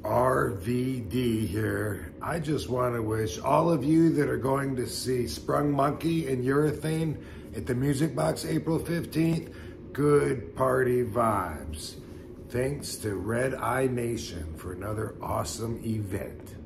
RVD here. I just want to wish all of you that are going to see Sprung Monkey and Urethane at the Music Box April 15th, good party vibes. Thanks to Redination for another awesome event.